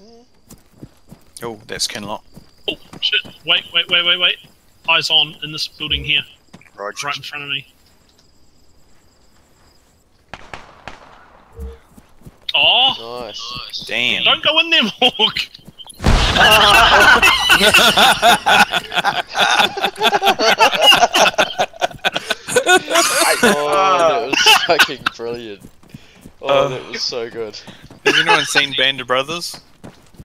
Oh, that's Kinlock. Oh, shit. Wait. Eyes on in this building here. Roger. Right in front of me. Oh! Nice. Damn. Don't go in there, Hawk! Oh, that was fucking brilliant. Oh, that was so good. Has anyone seen Band of Brothers?